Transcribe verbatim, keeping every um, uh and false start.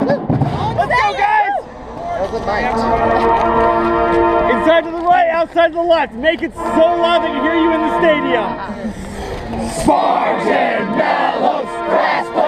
Let's go, guys! That was a night. Inside to the right, outside to the left. Make it so loud they can hear you in the stadium. Spartan Mellows, Grass